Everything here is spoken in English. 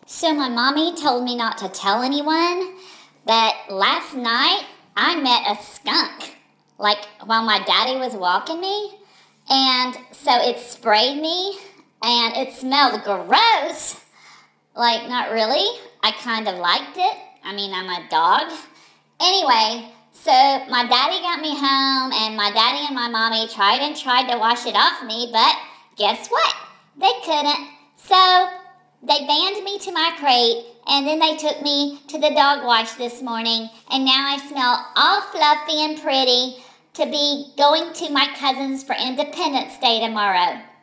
So my mommy told me not to tell anyone, but last night I met a skunk, like while my daddy was walking me, and so it sprayed me, and it smelled gross. Like, not really. I kind of liked it. I mean, I'm a dog. Anyway, so my daddy got me home, and my daddy and my mommy tried to wash it off me, but guess what? They couldn't. So they banned me to my crate, and then they took me to the dog wash this morning, and now I smell all fluffy and pretty to be going to my cousin's for Independence Day tomorrow.